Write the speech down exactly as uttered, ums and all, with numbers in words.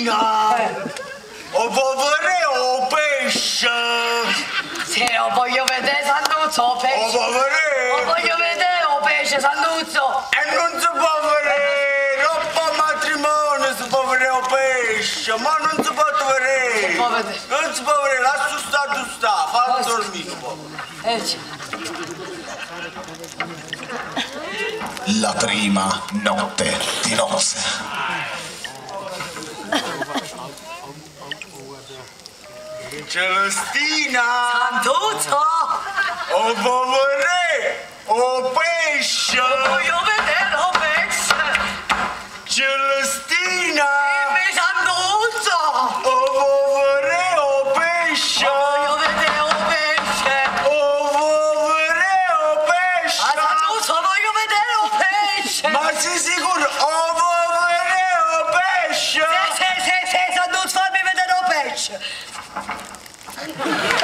Stina! O povereo pesce! Sì, lo voglio vedere Santuzzo, o pesce! O povereo! Lo voglio vedere o pesce Santuzzo! E non si può vedere! Troppo matrimonio si può vedere o pesce! Ma non si può vedere! Si può vedere! Non si può vedere! Lascia sta, tu sta! Fa dormire un po'! Eh, sì. La prima notte di nozze. Celestina! Santuzzo! O povereo! O pesce! Lo voglio vedere o pesce! Celestina! Dimmi Santuzzo! O povereo! O pesce! Lo voglio vedere o pesce! O povereo! Pesce! Ah, Santuzzo, voglio vedere o pesce! Ma sei sicuro? O povereo! Pesce! Sì, sì, sì, sì, Santuzzo, fammi vedere o pesce!